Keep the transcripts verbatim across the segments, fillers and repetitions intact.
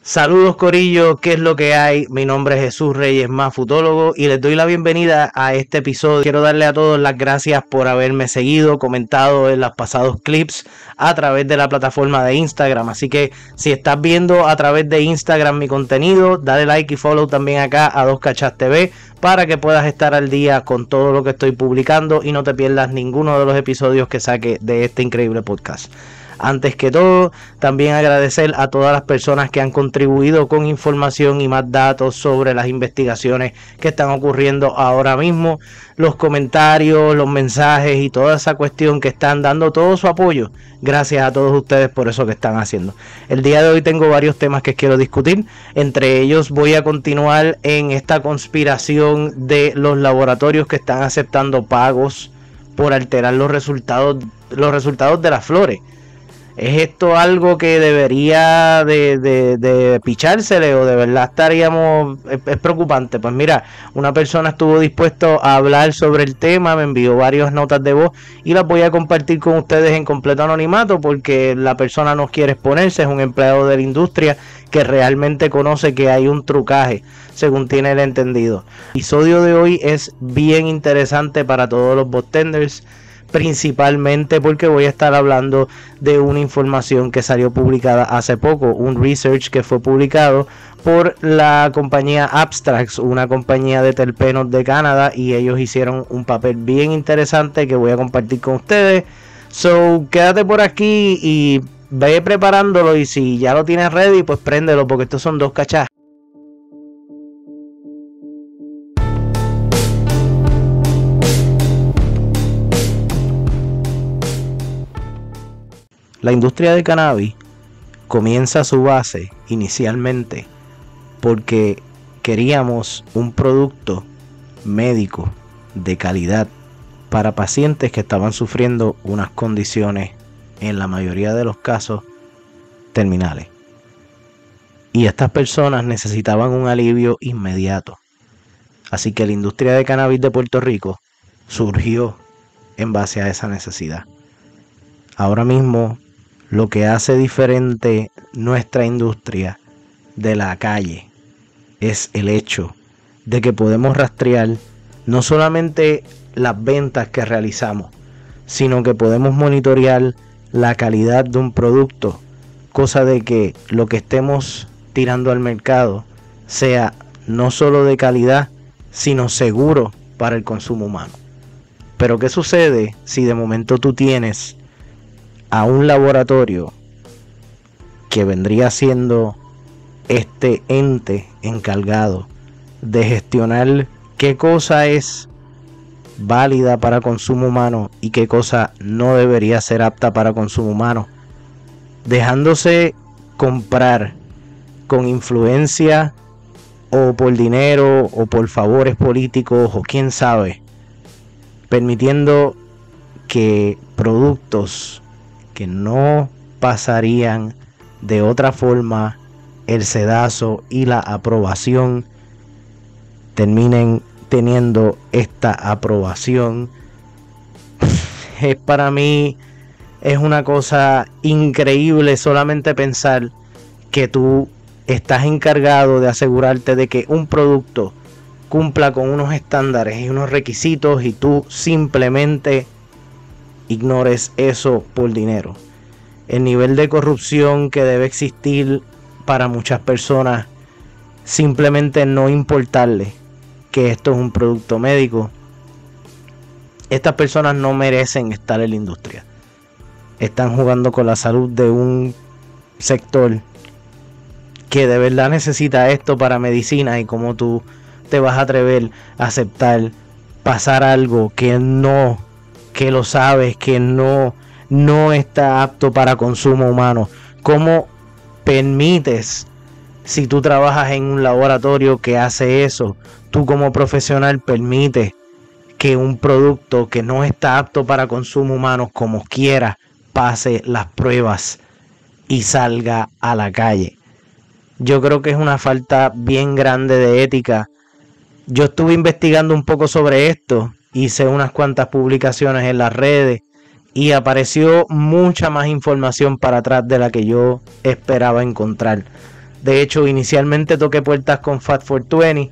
Saludos Corillo, ¿qué es lo que hay? Mi nombre es Jesús Reyes, más futólogo, y les doy la bienvenida a este episodio. Quiero darle a todos las gracias por haberme seguido, comentado en los pasados clips a través de la plataforma de Instagram. Así que si estás viendo a través de Instagram mi contenido, dale like y follow también acá a dos cachas T V para que puedas estar al día con todo lo que estoy publicando y no te pierdas ninguno de los episodios que saque de este increíble podcast. Antes que todo, también agradecer a todas las personas que han contribuido con información y más datos sobre las investigaciones que están ocurriendo ahora mismo, los comentarios, los mensajes y toda esa cuestión que están dando todo su apoyo. Gracias a todos ustedes por eso que están haciendo. El día de hoy tengo varios temas que quiero discutir. Entre ellos voy a continuar en esta conspiración de los laboratorios que están aceptando pagos por alterar los resultados, los resultados de las flores. ¿Es esto algo que debería de, de, de pichársele o de verdad estaríamos... Es, es preocupante? Pues mira, una persona estuvo dispuesto a hablar sobre el tema, me envió varias notas de voz y las voy a compartir con ustedes en completo anonimato porque la persona no quiere exponerse, es un empleado de la industria que realmente conoce que hay un trucaje, según tiene el entendido. El episodio de hoy es bien interesante para todos los botenders, principalmente porque voy a estar hablando de una información que salió publicada hace poco, un research que fue publicado por la compañía Abstracts, una compañía de terpenos de Canadá, y ellos hicieron un papel bien interesante que voy a compartir con ustedes. So, quédate por aquí y ve preparándolo, y si ya lo tienes ready, pues préndelo porque estos son dos cachas. La industria del cannabis comienza su base inicialmente porque queríamos un producto médico de calidad para pacientes que estaban sufriendo unas condiciones, en la mayoría de los casos, terminales. Y estas personas necesitaban un alivio inmediato. Así que la industria de cannabis de Puerto Rico surgió en base a esa necesidad. Ahora mismo, lo que hace diferente nuestra industria de la calle es el hecho de que podemos rastrear no solamente las ventas que realizamos, sino que podemos monitorear la calidad de un producto, cosa de que lo que estemos tirando al mercado sea no solo de calidad, sino seguro para el consumo humano. Pero ¿qué sucede si de momento tú tienes a un laboratorio que vendría siendo este ente encargado de gestionar qué cosa es válida para consumo humano y qué cosa no debería ser apta para consumo humano, dejándose comprar con influencia o por dinero o por favores políticos o quién sabe, permitiendo que productos que no pasarían de otra forma el sedazo y la aprobación terminen teniendo esta aprobación? Es para mí es una cosa increíble solamente pensar que tú estás encargado de asegurarte de que un producto cumpla con unos estándares y unos requisitos y tú simplemente ignores eso por dinero. El nivel de corrupción que debe existir para muchas personas, simplemente no importarle que esto es un producto médico. Estas personas no merecen estar en la industria. Están jugando con la salud de un sector que de verdad necesita esto para medicina, y cómo tú te vas a atrever a aceptar pasar algo que no que lo sabes que no, no está apto para consumo humano. ¿Cómo permites, si tú trabajas en un laboratorio que hace eso, tú como profesional permites que un producto que no está apto para consumo humano, como quiera, pase las pruebas y salga a la calle? Yo creo que es una falta bien grande de ética. Yo estuve investigando un poco sobre esto, hice unas cuantas publicaciones en las redes y apareció mucha más información para atrás de la que yo esperaba encontrar. De hecho, inicialmente toqué puertas con Fat four twenty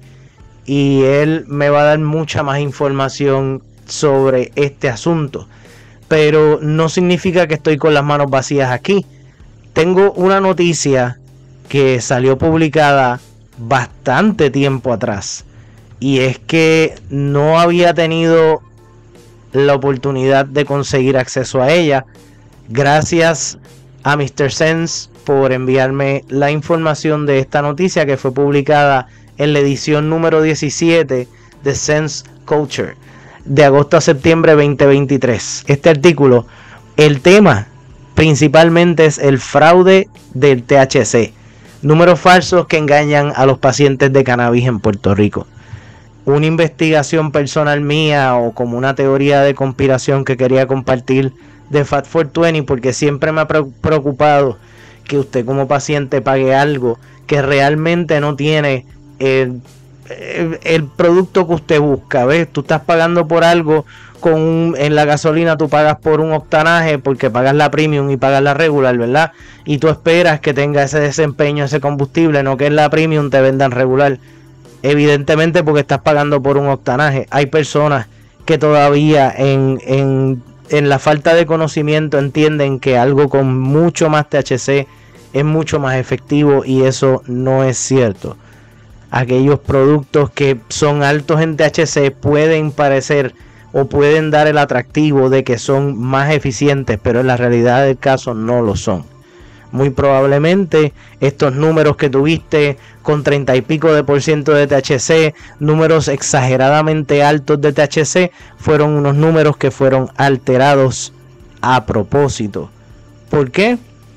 y él me va a dar mucha más información sobre este asunto. Pero no significa que estoy con las manos vacías aquí. Tengo una noticia que salió publicada bastante tiempo atrás. Y es que no había tenido la oportunidad de conseguir acceso a ella. Gracias a mister Sense por enviarme la información de esta noticia que fue publicada en la edición número diecisiete de Sense Culture de agosto a septiembre veinte veintitrés. Este artículo, el tema principalmente es el fraude del T H C, números falsos que engañan a los pacientes de cannabis en Puerto Rico. Una investigación personal mía o como una teoría de conspiración que quería compartir de Fat four twenty, porque siempre me ha preocupado que usted como paciente pague algo que realmente no tiene el, el, el producto que usted busca. ¿Ves? Tú estás pagando por algo con un, en la gasolina tú pagas por un octanaje porque pagas la premium y pagas la regular, ¿verdad? Y tú esperas que tenga ese desempeño, ese combustible, no que en la premium te vendan regular. Evidentemente porque estás pagando por un octanaje. Hay personas que todavía en, en, en la falta de conocimiento entienden que algo con mucho más T H C es mucho más efectivo, y eso no es cierto. Aquellos productos que son altos en T H C pueden parecer o pueden dar el atractivo de que son más eficientes, pero en la realidad del caso no lo son. Muy probablemente estos números que tuviste con treinta y pico de por ciento de T H C, números exageradamente altos de T H C, fueron unos números que fueron alterados a propósito. ¿Por qué?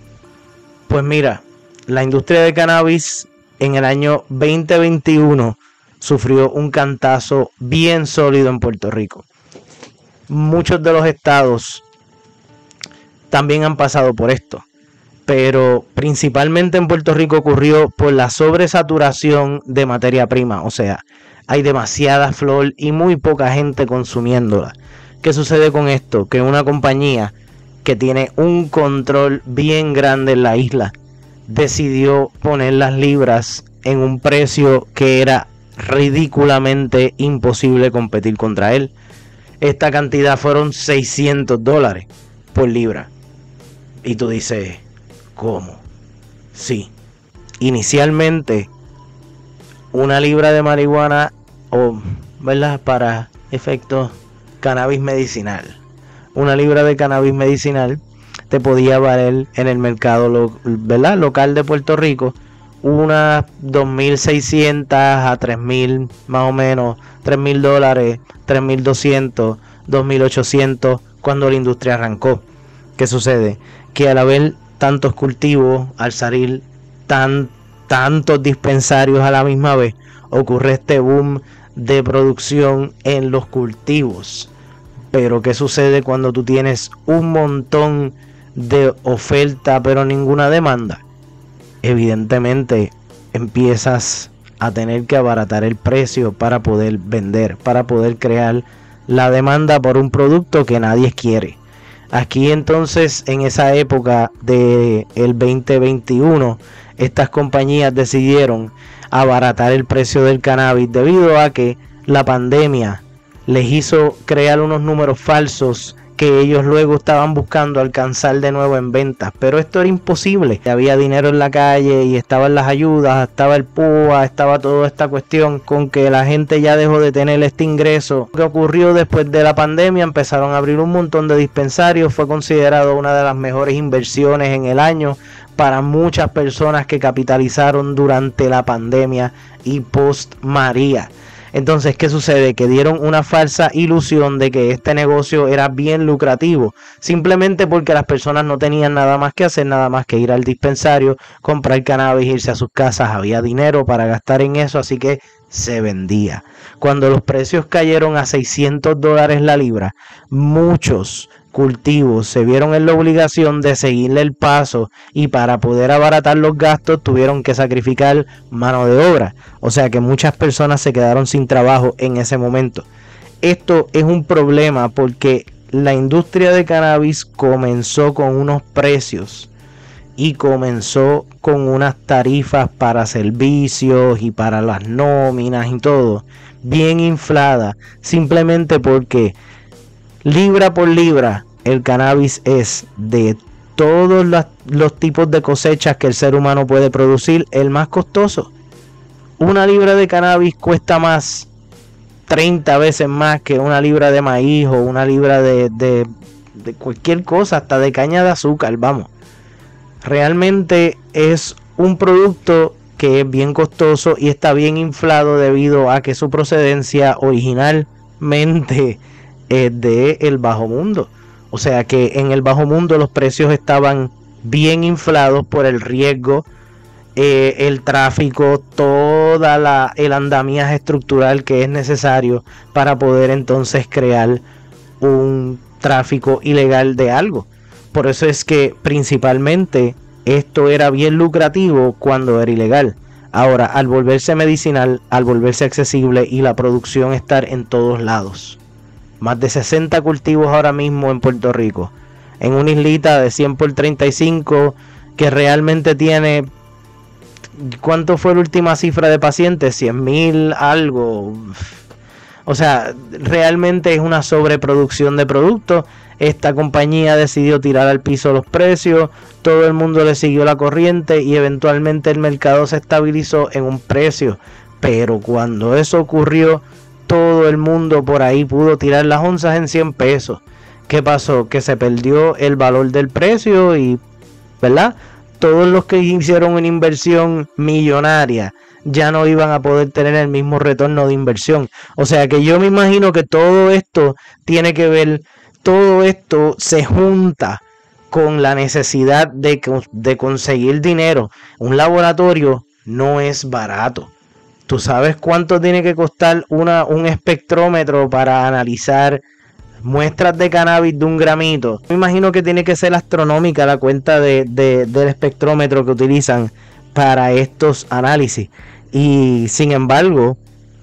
Pues mira, la industria de cannabis en el año veinte veintiuno sufrió un cantazo bien sólido en Puerto Rico. Muchos de los estados también han pasado por esto, pero principalmente en Puerto Rico ocurrió por la sobresaturación de materia prima. O sea, hay demasiada flor y muy poca gente consumiéndola. ¿Qué sucede con esto? Que una compañía que tiene un control bien grande en la isla decidió poner las libras en un precio que era ridículamente imposible competir contra él. Esta cantidad fueron seiscientos dólares por libra. Y tú dices, ¿cómo? Sí. Inicialmente, una libra de marihuana, o, ¿verdad?, para efectos cannabis medicinal. Una libra de cannabis medicinal te podía valer en el mercado lo, ¿verdad?, local de Puerto Rico unas dos mil seiscientos a tres mil, más o menos, tres mil dólares, tres mil doscientos, dos mil ochocientos cuando la industria arrancó. ¿Qué sucede? Que al haber tantos cultivos, al salir tan, tantos dispensarios a la misma vez, ocurre este boom de producción en los cultivos. Pero ¿qué sucede cuando tú tienes un montón de oferta pero ninguna demanda? Evidentemente empiezas a tener que abaratar el precio para poder vender, para poder crear la demanda por un producto que nadie quiere. Aquí entonces, en esa época del veinte veintiuno, estas compañías decidieron abaratar el precio del cannabis debido a que la pandemia les hizo crear unos números falsos que ellos luego estaban buscando alcanzar de nuevo en ventas, pero esto era imposible. Había dinero en la calle y estaban las ayudas, estaba el P U A, estaba toda esta cuestión con que la gente ya dejó de tener este ingreso. Lo que ocurrió después de la pandemia, empezaron a abrir un montón de dispensarios, fue considerado una de las mejores inversiones en el año para muchas personas que capitalizaron durante la pandemia y post María. Entonces, ¿qué sucede? Que dieron una falsa ilusión de que este negocio era bien lucrativo, simplemente porque las personas no tenían nada más que hacer, nada más que ir al dispensario, comprar cannabis, irse a sus casas, había dinero para gastar en eso, así que se vendía. Cuando los precios cayeron a seiscientos dólares la libra, muchos cultivos se vieron en la obligación de seguirle el paso, y para poder abaratar los gastos tuvieron que sacrificar mano de obra. O sea que muchas personas se quedaron sin trabajo en ese momento. Esto es un problema porque la industria de cannabis comenzó con unos precios y comenzó con unas tarifas para servicios y para las nóminas y todo bien inflada, simplemente porque libra por libra el cannabis es de todos los, los tipos de cosechas que el ser humano puede producir el más costoso. Una libra de cannabis cuesta más, treinta veces más que una libra de maíz o una libra de, de, de cualquier cosa, hasta de caña de azúcar, vamos. Realmente es un producto que es bien costoso y está bien inflado debido a que su procedencia originalmente es de el bajo mundo. O sea que en el bajo mundo los precios estaban bien inflados por el riesgo, eh, el tráfico, toda la el andamiaje estructural que es necesario para poder entonces crear un tráfico ilegal de algo. Por eso es que principalmente esto era bien lucrativo cuando era ilegal. Ahora, al volverse medicinal, al volverse accesible y la producción estar en todos lados. Más de sesenta cultivos ahora mismo en Puerto Rico. En una islita de cien por treinta y cinco que realmente tiene... ¿Cuánto fue la última cifra de pacientes? cien mil algo. O sea, realmente es una sobreproducción de productos. Esta compañía decidió tirar al piso los precios, todo el mundo le siguió la corriente y eventualmente el mercado se estabilizó en un precio. Pero cuando eso ocurrió, todo el mundo por ahí pudo tirar las onzas en cien pesos. ¿Qué pasó? Que se perdió el valor del precio y, ¿verdad? Todos los que hicieron una inversión millonaria ya no iban a poder tener el mismo retorno de inversión. O sea que yo me imagino que todo esto tiene que ver, todo esto se junta con la necesidad de, de conseguir dinero. Un laboratorio no es barato. ¿Tú sabes cuánto tiene que costar una, un espectrómetro para analizar muestras de cannabis de un gramito? Me imagino que tiene que ser astronómica la cuenta de, de, del espectrómetro que utilizan para estos análisis. Y sin embargo,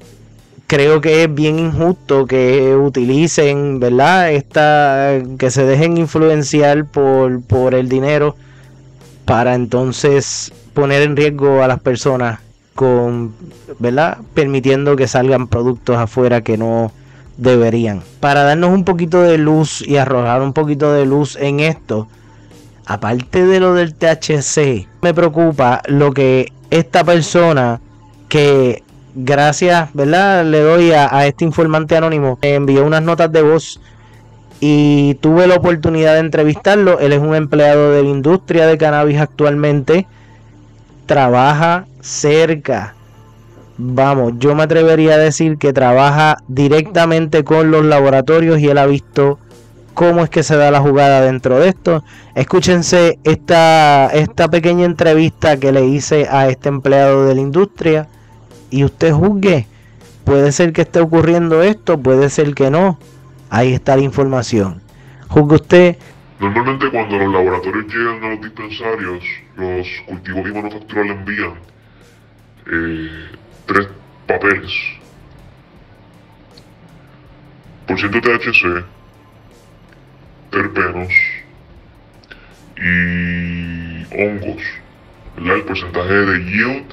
creo que es bien injusto que utilicen, ¿verdad? Esta, que se dejen influenciar por, por el dinero para entonces poner en riesgo a las personas con, ¿verdad? Permitiendo que salgan productos afuera que no deberían. Para darnos un poquito de luz y arrojar un poquito de luz en esto, aparte de lo del T H C, me preocupa lo que esta persona que gracias, ¿verdad? Le doy a, a este informante anónimo, me envió unas notas de voz y tuve la oportunidad de entrevistarlo. Él es un empleado de la industria de cannabis actualmente, trabaja cerca, vamos, yo me atrevería a decir que trabaja directamente con los laboratorios y él ha visto cómo es que se da la jugada dentro de esto. Escúchense esta, esta pequeña entrevista que le hice a este empleado de la industria y usted juzgue. Puede ser que esté ocurriendo esto, puede ser que no. Ahí está la información. Juzgue usted. Normalmente cuando los laboratorios llegan a los dispensarios, los cultivos y manufacturas le envían eh, tres papeles. Por ciento T H C, terpenos y hongos, ¿verdad? El porcentaje de yield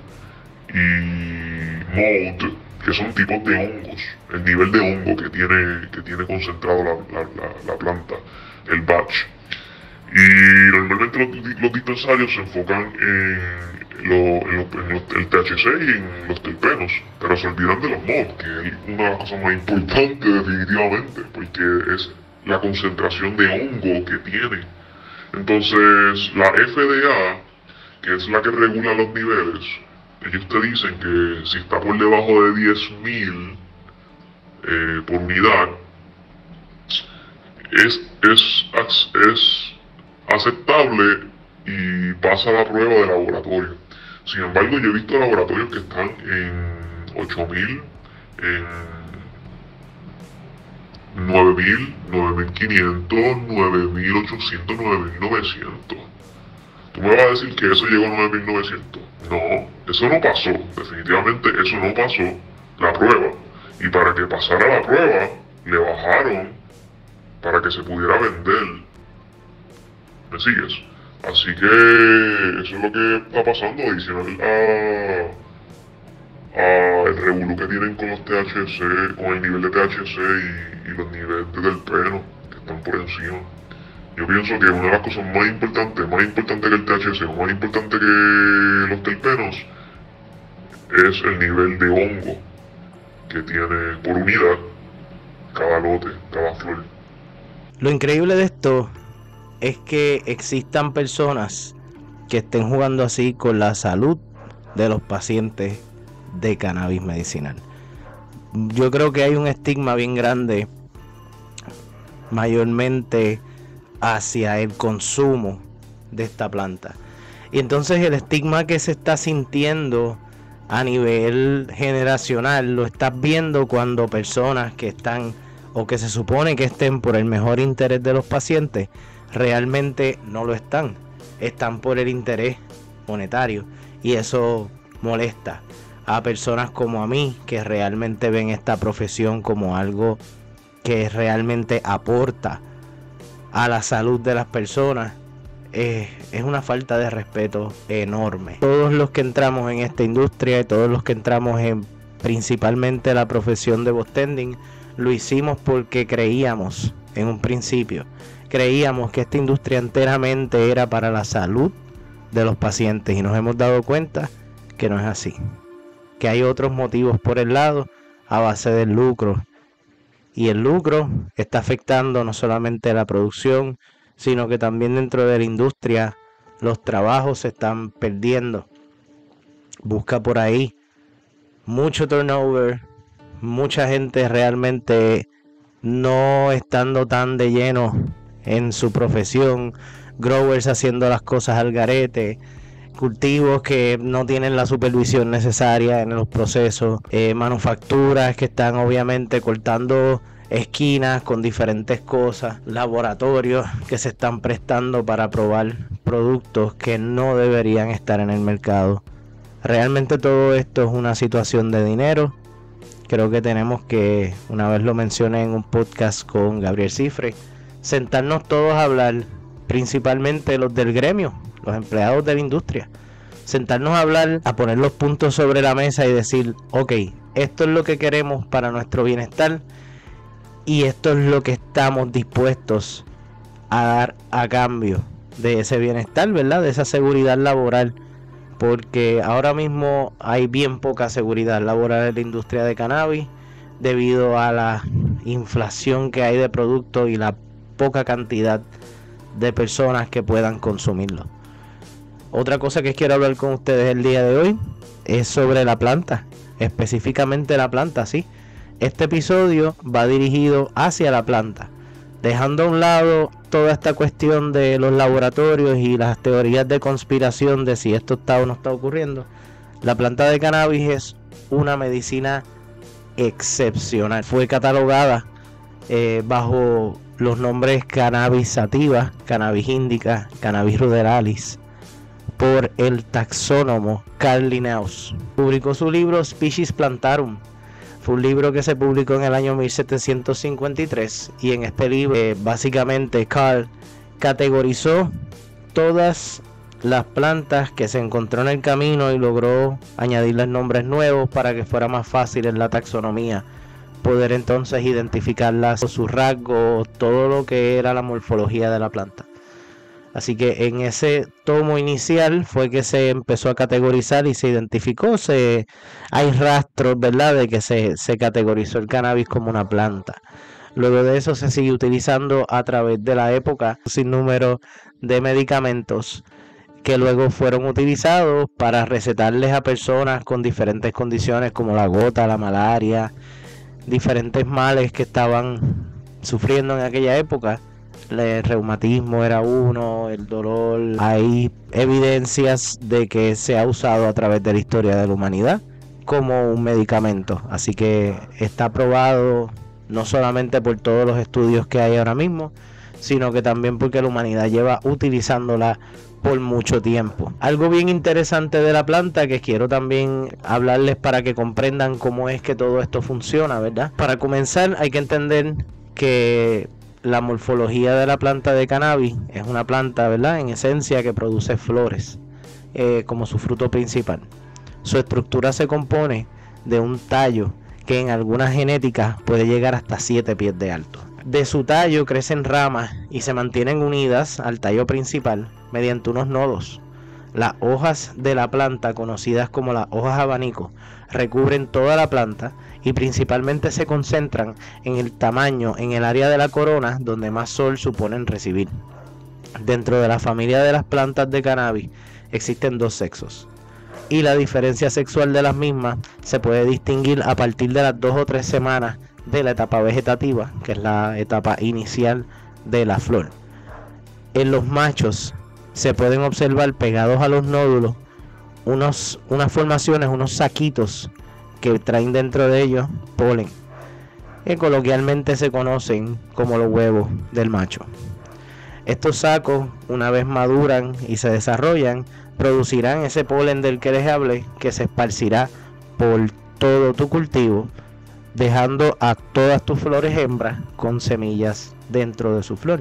y mold, que son tipos de hongos, el nivel de hongo que tiene, que tiene concentrado la, la, la, la planta, el batch. Y normalmente los, los dispensarios se enfocan en, lo, en, lo, en lo, el T H C y en los terpenos, pero se olvidan de los mold, que es una de las cosas más importantes definitivamente, porque es la concentración de hongo que tiene. Entonces la F D A, que es la que regula los niveles, ellos te dicen que si está por debajo de diez mil eh, por unidad, es, es, es aceptable y pasa la prueba de laboratorio. Sin embargo, yo he visto laboratorios que están en ocho mil, en nueve mil, nueve mil quinientos, nueve mil ochocientos, nueve mil novecientos. ¿Tú me vas a decir que eso llegó a nueve mil novecientos? No, eso no pasó. Definitivamente eso no pasó la prueba. Y para que pasara la prueba, le bajaron para que se pudiera vender. ¿Me sigues? Así que eso es lo que está pasando, adicional a, a el revolú que tienen con los T H C, con el nivel de T H C y, y los niveles de terpeno que están por encima. Yo pienso que una de las cosas más importantes, más importante que el T H C, o más importante que los terpenos, es el nivel de hongo que tiene por unidad cada lote, cada flor. Lo increíble de esto es que existan personas que estén jugando así con la salud de los pacientes de cannabis medicinal. Yo creo que hay un estigma bien grande, mayormente hacia el consumo de esta planta. Y entonces el estigma que se está sintiendo a nivel generacional lo estás viendo cuando personas que están o que se supone que estén por el mejor interés de los pacientes realmente no lo están, están por el interés monetario, y eso molesta a personas como a mí que realmente ven esta profesión como algo que realmente aporta a la salud de las personas. Eh, es una falta de respeto enorme. Todos los que entramos en esta industria y todos los que entramos en principalmente la profesión de bartending lo hicimos porque creíamos en un principio, creíamos que esta industria enteramente era para la salud de los pacientes, y nos hemos dado cuenta que no es así, que hay otros motivos por el lado a base del lucro, y el lucro está afectando no solamente la producción, sino que también dentro de la industria los trabajos se están perdiendo. Busca por ahí mucho turnover, mucha gente realmente no estando tan de lleno en su profesión, growers haciendo las cosas al garete, cultivos que no tienen la supervisión necesaria en los procesos, eh, manufacturas que están obviamente cortando esquinas con diferentes cosas, laboratorios que se están prestando para probar productos que no deberían estar en el mercado. Realmente todo esto es una situación de dinero. Creo que tenemos que, una vez lo mencioné en un podcast con Gabriel Cifre, sentarnos todos a hablar, principalmente los del gremio, los empleados de la industria, sentarnos a hablar, a poner los puntos sobre la mesa y decir, ok, esto es lo que queremos para nuestro bienestar y esto es lo que estamos dispuestos a dar a cambio de ese bienestar, ¿verdad? De esa seguridad laboral, porque ahora mismo hay bien poca seguridad laboral en la industria de cannabis debido a la inflación que hay de productos y la poca cantidad de personas que puedan consumirlo. Otra cosa que quiero hablar con ustedes el día de hoy es sobre la planta, específicamente la planta, sí. Este episodio va dirigido hacia la planta, dejando a un lado toda esta cuestión de los laboratorios y las teorías de conspiración de si esto está o no está ocurriendo. La planta de cannabis es una medicina excepcional. Fue catalogada eh, bajo los nombres Cannabis sativa, Cannabis indica, Cannabis ruderalis por el taxónomo Carl Linnaeus. Publicó su libro Species Plantarum. Fue un libro que se publicó en el año mil setecientos cincuenta y tres, y en este libro eh, básicamente Carl categorizó todas las plantas que se encontró en el camino y logró añadirles nombres nuevos para que fuera más fácil en la taxonomía poder entonces identificarlas, sus rasgos, todo lo que era la morfología de la planta. Así que en ese tomo inicial fue que se empezó a categorizar y se identificó, se, hay rastros, ¿verdad?, de que se, se categorizó el cannabis como una planta. Luego de eso se sigue utilizando a través de la época un sinnúmero de medicamentos que luego fueron utilizados para recetarles a personas con diferentes condiciones como la gota, la malaria, diferentes males que estaban sufriendo en aquella época. El reumatismo era uno, el dolor. Hay evidencias de que se ha usado a través de la historia de la humanidad como un medicamento, así que está probado no solamente por todos los estudios que hay ahora mismo, sino que también porque la humanidad lleva utilizándola por mucho tiempo. Algo bien interesante de la planta que quiero también hablarles para que comprendan cómo es que todo esto funciona, ¿verdad? Para comenzar hay que entender que la morfología de la planta de cannabis es una planta, ¿verdad?, en esencia que produce flores eh, como su fruto principal. Su estructura se compone de un tallo que en algunas genéticas puede llegar hasta siete pies de alto. De su tallo crecen ramas y se mantienen unidas al tallo principal mediante unos nodos. Las hojas de la planta, conocidas como las hojas abanico, recubren toda la planta y principalmente se concentran en el tamaño, en el área de la corona donde más sol suponen recibir. Dentro de la familia de las plantas de cannabis existen dos sexos, y la diferencia sexual de las mismas se puede distinguir a partir de las dos o tres semanas de la etapa vegetativa, que es la etapa inicial de la flor. En los machos se pueden observar pegados a los nódulos unos, unas formaciones, unos saquitos que traen dentro de ellos polen, que coloquialmente se conocen como los huevos del macho. Estos sacos, una vez maduran y se desarrollan, producirán ese polen del que les hablé, que se esparcirá por todo tu cultivo, dejando a todas tus flores hembras con semillas dentro de su flor.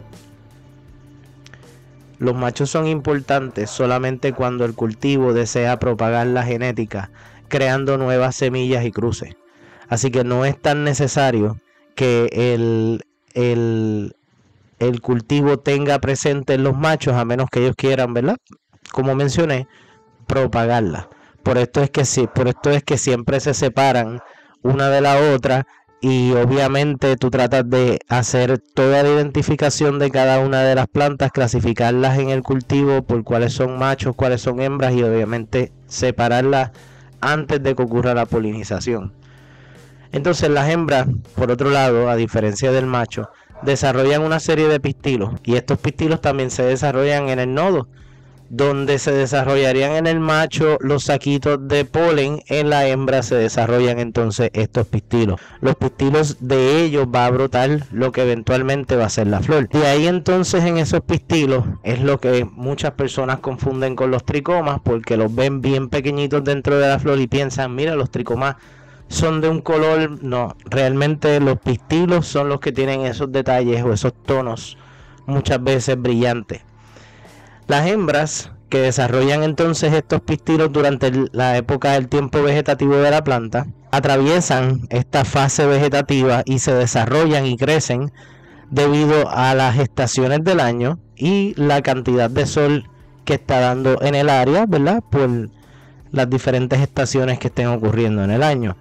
Los machos son importantes solamente cuando el cultivo desea propagar la genética, creando nuevas semillas y cruces. Así que no es tan necesario que el, el, el cultivo tenga presente en los machos, a menos que ellos quieran, ¿verdad?, como mencioné, propagarla. Por esto es que sí, por esto es que siempre se separan una de la otra, y obviamente tú tratas de hacer toda la identificación de cada una de las plantas, clasificarlas en el cultivo por cuáles son machos, cuáles son hembras, y obviamente separarlas antes de que ocurra la polinización. Entonces las hembras, por otro lado, a diferencia del macho, desarrollan una serie de pistilos, y estos pistilos también se desarrollan en el nodo. Donde se desarrollarían en el macho los saquitos de polen, en la hembra se desarrollan entonces estos pistilos. Los pistilos de ellos va a brotar lo que eventualmente va a ser la flor. De ahí entonces, en esos pistilos es lo que muchas personas confunden con los tricomas, porque los ven bien pequeñitos dentro de la flor y piensan, mira, los tricomas son de un color. No, realmente los pistilos son los que tienen esos detalles o esos tonos muchas veces brillantes. Las hembras que desarrollan entonces estos pistilos durante la época del tiempo vegetativo de la planta atraviesan esta fase vegetativa y se desarrollan y crecen debido a las estaciones del año y la cantidad de sol que está dando en el área, ¿verdad?, por las diferentes estaciones que estén ocurriendo en el año.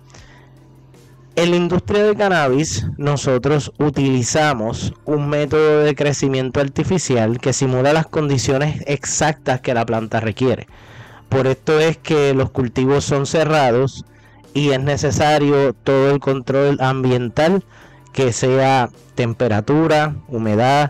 En la industria de cannabis nosotros utilizamos un método de crecimiento artificial que simula las condiciones exactas que la planta requiere. Por esto es que los cultivos son cerrados y es necesario todo el control ambiental, que sea temperatura, humedad,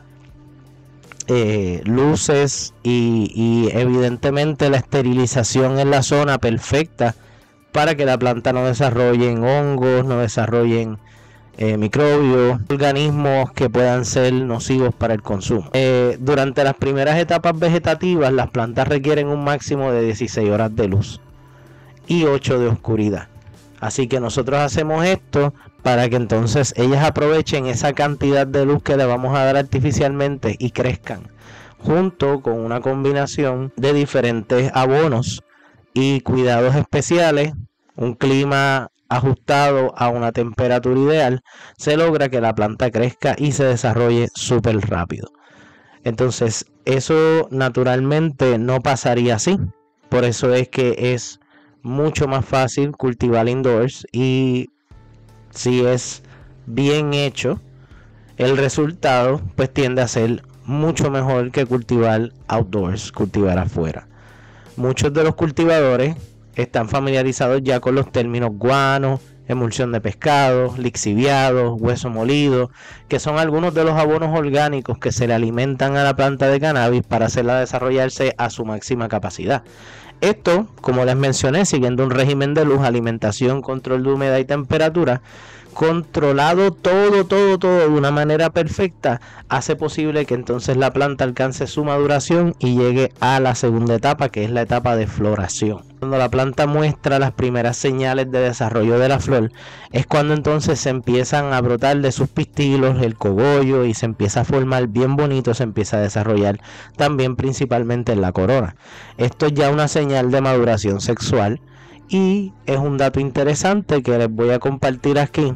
eh, luces y, y evidentemente la esterilización en la zona perfecta, para que la planta no desarrollen hongos, no desarrollen eh, microbios, organismos que puedan ser nocivos para el consumo. Eh, durante las primeras etapas vegetativas, las plantas requieren un máximo de dieciséis horas de luz y ocho de oscuridad. Así que nosotros hacemos esto para que entonces ellas aprovechen esa cantidad de luz que le vamos a dar artificialmente y crezcan, junto con una combinación de diferentes abonos y cuidados especiales. Un clima ajustado a una temperatura ideal, se logra que la planta crezca y se desarrolle súper rápido. Entonces eso naturalmente no pasaría así. Por eso es que es mucho más fácil cultivar indoors, y si es bien hecho, el resultado pues tiende a ser mucho mejor que cultivar outdoors, cultivar afuera. Muchos de los cultivadores están familiarizados ya con los términos guano, emulsión de pescado, lixiviado, hueso molido, que son algunos de los abonos orgánicos que se le alimentan a la planta de cannabis para hacerla desarrollarse a su máxima capacidad. Esto, como les mencioné, siguiendo un régimen de luz, alimentación, control de humedad y temperatura, controlado todo, todo, todo de una manera perfecta, hace posible que entonces la planta alcance su maduración y llegue a la segunda etapa, que es la etapa de floración. Cuando la planta muestra las primeras señales de desarrollo de la flor, es cuando entonces se empiezan a brotar de sus pistilos el cogollo y se empieza a formar bien bonito, se empieza a desarrollar también principalmente en la corona. Esto es ya una señal de maduración sexual. Y es un dato interesante que les voy a compartir aquí.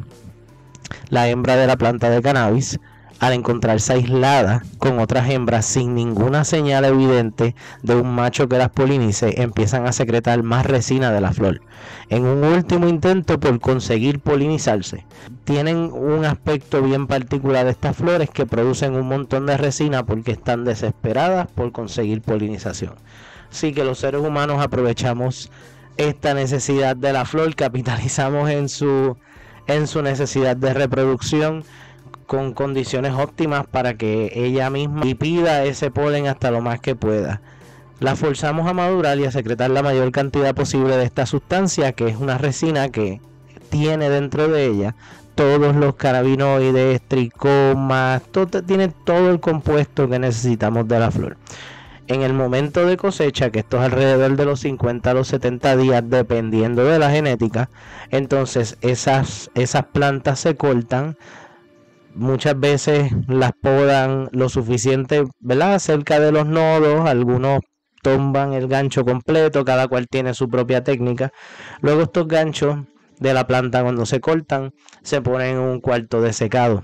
La hembra de la planta de cannabis, al encontrarse aislada con otras hembras sin ninguna señal evidente de un macho que las polinice, empiezan a secretar más resina de la flor. En un último intento por conseguir polinizarse, tienen un aspecto bien particular de estas flores que producen un montón de resina porque están desesperadas por conseguir polinización. Así que los seres humanos aprovechamos esta necesidad de la flor, capitalizamos en su en su necesidad de reproducción con condiciones óptimas para que ella misma pida ese polen hasta lo más que pueda. La forzamos a madurar y a secretar la mayor cantidad posible de esta sustancia, que es una resina que tiene dentro de ella todos los cannabinoides, tricomas, todo, tiene todo el compuesto que necesitamos de la flor. En el momento de cosecha, que esto es alrededor de los cincuenta a los setenta días, dependiendo de la genética, entonces esas, esas plantas se cortan. Muchas veces las podan lo suficiente, ¿verdad?, cerca de los nodos. Algunos tomban el gancho completo, cada cual tiene su propia técnica. Luego estos ganchos de la planta, cuando se cortan, se ponen en un cuarto de secado.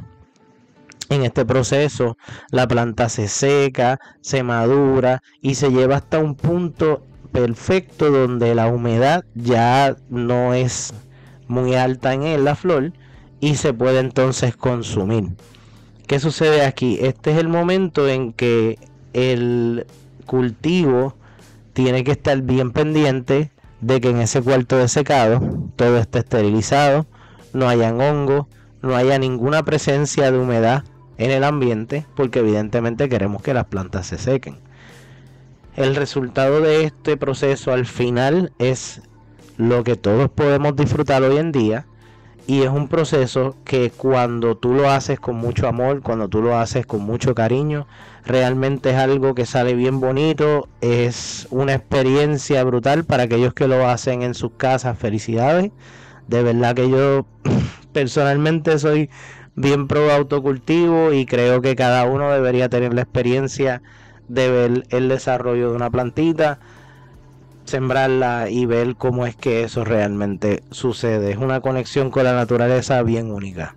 En este proceso la planta se seca, se madura y se lleva hasta un punto perfecto donde la humedad ya no es muy alta en la flor y se puede entonces consumir. ¿Qué sucede aquí? Este es el momento en que el cultivo tiene que estar bien pendiente de que en ese cuarto de secado todo esté esterilizado, no hayan hongos, no haya ninguna presencia de humedad en el ambiente, porque evidentemente queremos que las plantas se sequen. El resultado de este proceso al final es lo que todos podemos disfrutar hoy en día, y es un proceso que cuando tú lo haces con mucho amor, cuando tú lo haces con mucho cariño, realmente es algo que sale bien bonito, es una experiencia brutal para aquellos que lo hacen en sus casas. Felicidades, de verdad que yo personalmente soy bien pro autocultivo y creo que cada uno debería tener la experiencia de ver el desarrollo de una plantita, sembrarla y ver cómo es que eso realmente sucede. Es una conexión con la naturaleza bien única.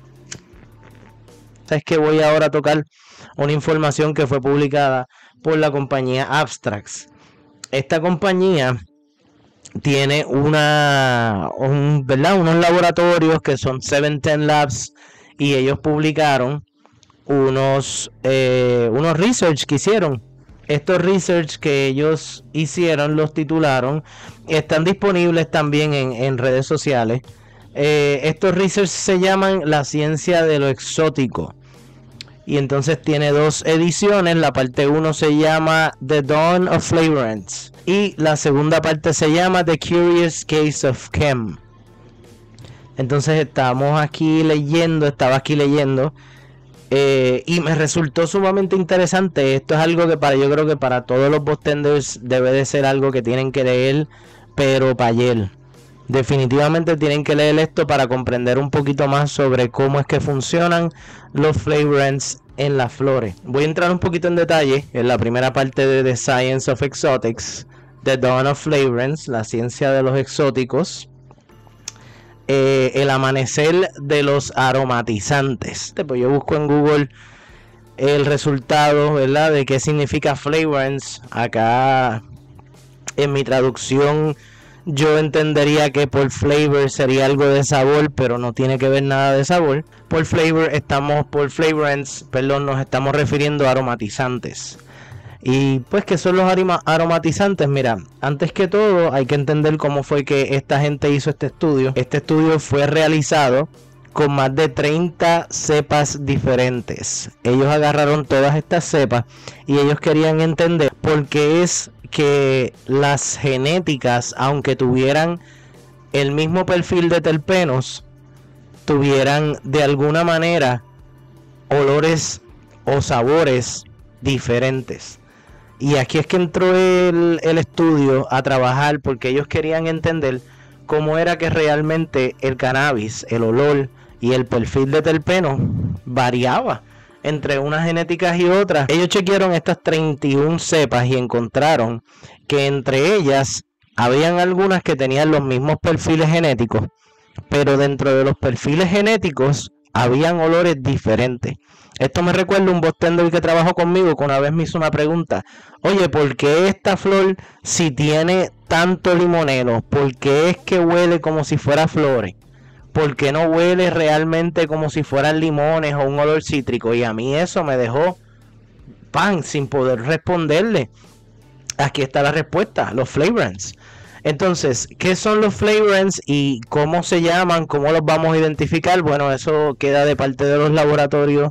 Es que voy ahora a tocar una información que fue publicada por la compañía Abstracts. Esta compañía tiene una, un, ¿verdad? unos laboratorios que son seven ten Labs, y ellos publicaron unos, eh, unos research que hicieron. Estos research que ellos hicieron los titularon, están disponibles también en, en redes sociales. Eh, estos research se llaman La ciencia de lo exótico. Y entonces tiene dos ediciones. La parte uno se llama The Dawn of Flavorants y la segunda parte se llama The Curious Case of Chem. Entonces estamos aquí leyendo, estaba aquí leyendo eh, y me resultó sumamente interesante. Esto es algo que para yo creo que para todos los bartenders debe de ser algo que tienen que leer, pero para ayer. Definitivamente tienen que leer esto para comprender un poquito más sobre cómo es que funcionan los flavorants en las flores. Voy a entrar un poquito en detalle en la primera parte de The Science of Exotics, The Dawn of Flavorants, la ciencia de los exóticos. Eh, el amanecer de los aromatizantes. Pues yo busco en Google el resultado, ¿verdad?, de qué significa flavorants. Acá en mi traducción yo entendería que por flavor sería algo de sabor, pero no tiene que ver nada de sabor. Por flavor estamos, por flavorants, perdón, nos estamos refiriendo a aromatizantes. Y pues, ¿qué son los aromatizantes? Mira, antes que todo hay que entender cómo fue que esta gente hizo este estudio. Este estudio fue realizado con más de treinta cepas diferentes. Ellos agarraron todas estas cepas y ellos querían entender por qué es que las genéticas, aunque tuvieran el mismo perfil de terpenos, tuvieran de alguna manera olores o sabores diferentes. Y aquí es que entró el, el estudio a trabajar, porque ellos querían entender cómo era que realmente el cannabis, el olor y el perfil de terpeno variaba entre unas genéticas y otras. Ellos chequearon estas treinta y una cepas y encontraron que entre ellas habían algunas que tenían los mismos perfiles genéticos, pero dentro de los perfiles genéticos habían olores diferentes. Esto me recuerda a un bartender que trabajó conmigo, que una vez me hizo una pregunta: oye, ¿por qué esta flor, si tiene tanto limonero, por qué es que huele como si fuera flores? ¿Por qué no huele realmente como si fueran limones o un olor cítrico? Y a mí eso me dejó pan sin poder responderle. Aquí está la respuesta: los flavorants. Entonces, ¿qué son los flavorants y cómo se llaman? ¿Cómo los vamos a identificar? Bueno, eso queda de parte de los laboratorios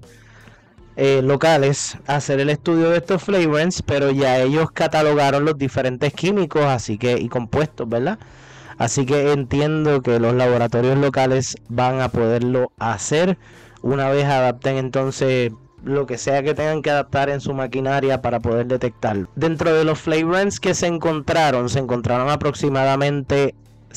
eh, locales hacer el estudio de estos flavorants, pero ya ellos catalogaron los diferentes químicos, así que y compuestos, ¿verdad? Así que entiendo que los laboratorios locales van a poderlo hacer una vez adapten entonces lo que sea que tengan que adaptar en su maquinaria para poder detectarlo. Dentro de los flavorants que se encontraron, se encontraron aproximadamente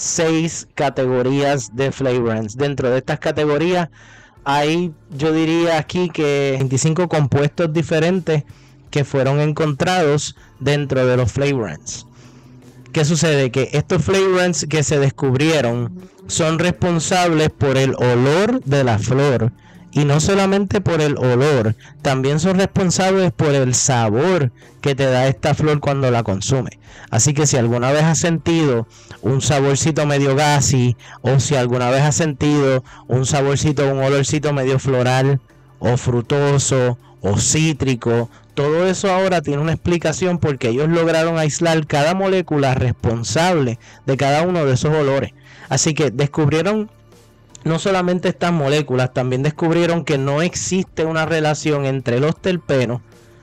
seis categorías de flavorants. Dentro de estas categorías hay, yo diría aquí que veinticinco compuestos diferentes que fueron encontrados dentro de los flavorants. ¿Qué sucede? Que estos flavorants que se descubrieron son responsables por el olor de la flor. Y no solamente por el olor, también son responsables por el sabor que te da esta flor cuando la consume. Así que si alguna vez has sentido un saborcito medio gassy, o si alguna vez has sentido un saborcito, un olorcito medio floral, o frutoso, o cítrico, todo eso ahora tiene una explicación, porque ellos lograron aislar cada molécula responsable de cada uno de esos olores. Así que descubrieron no solamente estas moléculas, también descubrieron que no existe una relación entre los terpenos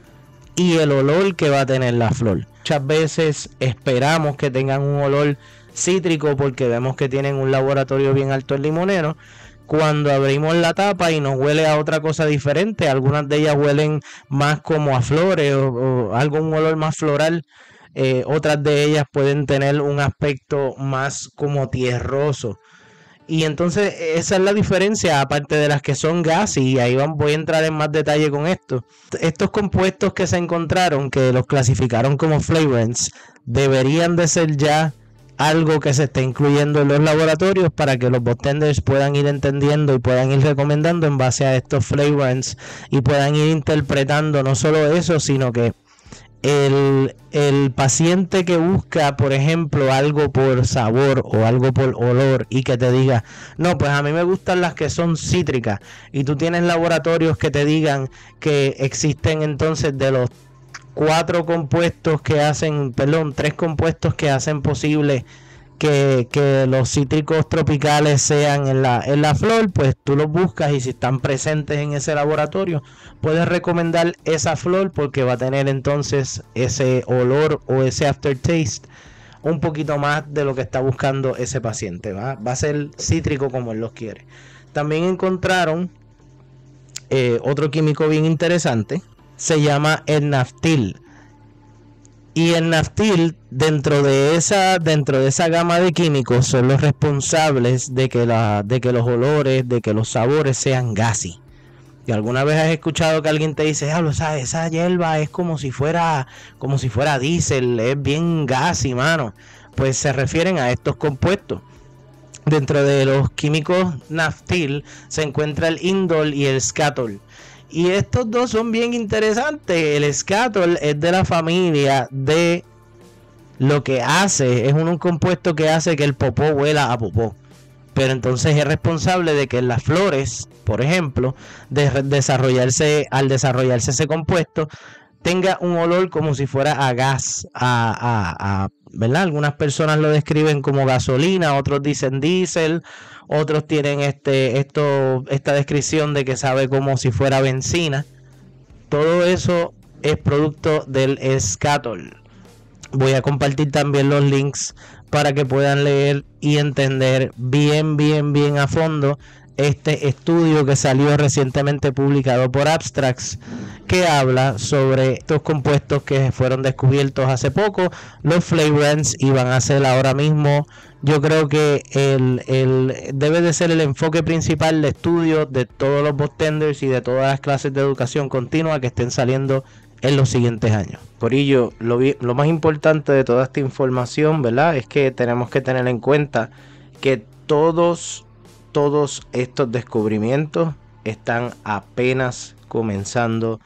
y el olor que va a tener la flor. Muchas veces esperamos que tengan un olor cítrico porque vemos que tienen un laboratorio bien alto en limonero. Cuando abrimos la tapa y nos huele a otra cosa diferente, algunas de ellas huelen más como a flores o, o algún olor más floral. Eh, otras de ellas pueden tener un aspecto más como tierroso. Y entonces esa es la diferencia, aparte de las que son gas, y ahí voy a entrar en más detalle con esto. Estos compuestos que se encontraron, que los clasificaron como flavorants, deberían de ser ya algo que se esté incluyendo en los laboratorios para que los bartenders puedan ir entendiendo y puedan ir recomendando en base a estos flavorants y puedan ir interpretando no solo eso, sino que El, el paciente que busca, por ejemplo, algo por sabor o algo por olor y que te diga, no, pues a mí me gustan las que son cítricas, y tú tienes laboratorios que te digan que existen entonces de los cuatro compuestos que hacen, perdón, tres compuestos que hacen posible que, que los cítricos tropicales sean en la, en la flor, pues tú los buscas y si están presentes en ese laboratorio puedes recomendar esa flor porque va a tener entonces ese olor o ese aftertaste un poquito más de lo que está buscando ese paciente, va, va a ser cítrico como él los quiere. También encontraron eh, otro químico bien interesante, se llama el naftil. Y el naftil, dentro de esa dentro de esa gama de químicos, son los responsables de que la de que los olores, de que los sabores sean gassy. Y alguna vez has escuchado que alguien te dice, ah, esa, esa hierba es como si fuera como si fuera diésel, es bien gassy, mano. Pues se refieren a estos compuestos. Dentro de los químicos naftil se encuentra el indol y el scatol. Y estos dos son bien interesantes. El scatol es de la familia de lo que hace, es un, un compuesto que hace que el popó huela a popó. Pero entonces es responsable de que en las flores, por ejemplo, de desarrollarse, al desarrollarse ese compuesto, tenga un olor como si fuera a gas, a, a, a, ¿verdad? Algunas personas lo describen como gasolina, otros dicen diésel, otros tienen este, esto, esta descripción de que sabe como si fuera benzina. Todo eso es producto del scatol. Voy a compartir también los links para que puedan leer y entender bien, bien, bien a fondo este estudio que salió recientemente publicado por Abstracts, que habla sobre estos compuestos que fueron descubiertos hace poco, los flavorants, y van a ser ahora mismo, yo creo que el, el debe de ser el enfoque principal de estudio de todos los bartenders y de todas las clases de educación continua que estén saliendo en los siguientes años. Corillo, lo, lo más importante de toda esta información, ¿verdad?, es que tenemos que tener en cuenta que todos Todos estos descubrimientos están apenas comenzando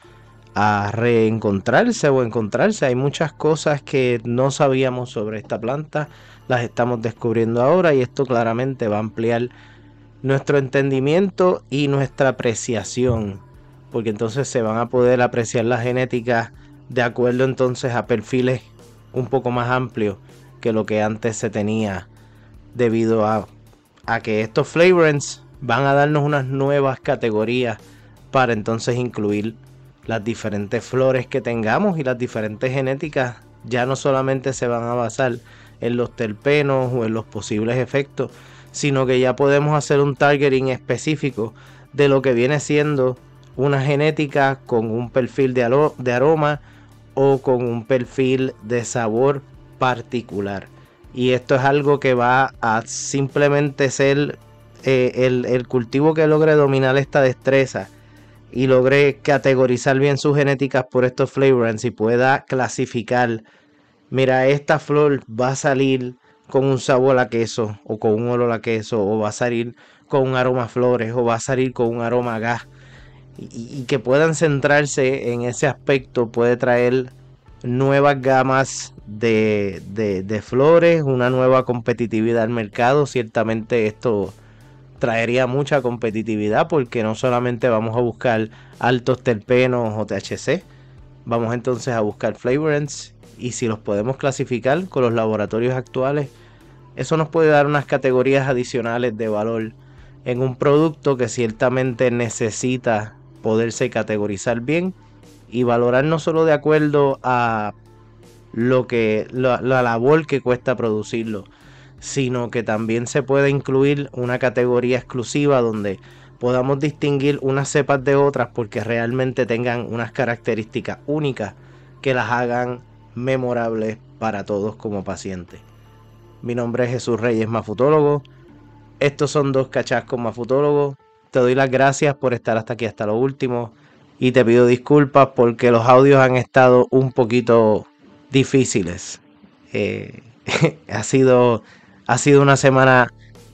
a reencontrarse o encontrarse. Hay muchas cosas que no sabíamos sobre esta planta, las estamos descubriendo ahora, y esto claramente va a ampliar nuestro entendimiento y nuestra apreciación, porque entonces se van a poder apreciar las genéticas de acuerdo entonces a perfiles un poco más amplios que lo que antes se tenía, debido a a que estos flavorants van a darnos unas nuevas categorías para entonces incluir las diferentes flores que tengamos, y las diferentes genéticas ya no solamente se van a basar en los terpenos o en los posibles efectos, sino que ya podemos hacer un targeting específico de lo que viene siendo una genética con un perfil de, de aroma o con un perfil de sabor particular. Y esto es algo que va a simplemente ser eh, el, el cultivo que logre dominar esta destreza y logre categorizar bien sus genéticas por estos flavorants y pueda clasificar, mira, esta flor va a salir con un sabor a queso o con un olor a queso, o va a salir con un aroma a flores, o va a salir con un aroma a gas, y, y que puedan centrarse en ese aspecto puede traer nuevas gamas de, de, de flores, una nueva competitividad al mercado. Ciertamente esto traería mucha competitividad, porque no solamente vamos a buscar altos terpenos o T H C, vamos entonces a buscar flavorants, y si los podemos clasificar con los laboratorios actuales, eso nos puede dar unas categorías adicionales de valor en un producto que ciertamente necesita poderse categorizar bien y valorar no solo de acuerdo a lo que la, la labor que cuesta producirlo, sino que también se puede incluir una categoría exclusiva donde podamos distinguir unas cepas de otras porque realmente tengan unas características únicas que las hagan memorables para todos como pacientes. Mi nombre es Jesús Reyes, mafutólogo. Estos son Dos Cachascos Mafutólogos. Te doy las gracias por estar hasta aquí, hasta lo último. Y te pido disculpas porque los audios han estado un poquito difíciles. Eh, ha sido, ha sido una semana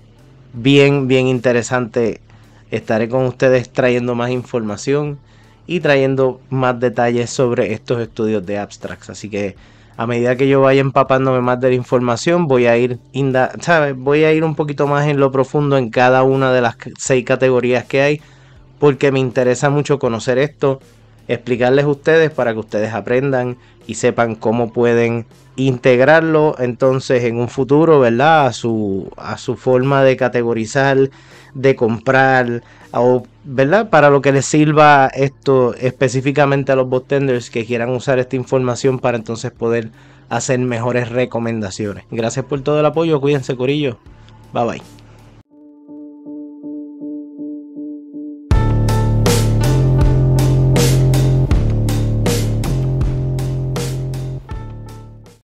bien, bien interesante. Estaré con ustedes trayendo más información y trayendo más detalles sobre estos estudios de Abstracts. Así que a medida que yo vaya empapándome más de la información, voy a ir, inda, ¿sabes? Voy a ir un poquito más en lo profundo en cada una de las seis categorías que hay, porque me interesa mucho conocer esto, explicarles a ustedes para que ustedes aprendan y sepan cómo pueden integrarlo entonces en un futuro, ¿verdad? A su, a su forma de categorizar, de comprar, o, ¿verdad? Para lo que les sirva esto específicamente a los bartenders que quieran usar esta información para entonces poder hacer mejores recomendaciones. Gracias por todo el apoyo, cuídense, corillo. Bye bye.